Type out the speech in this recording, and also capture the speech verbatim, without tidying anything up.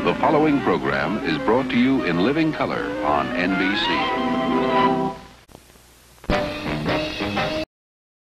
The following program is brought to you in living color on N B C.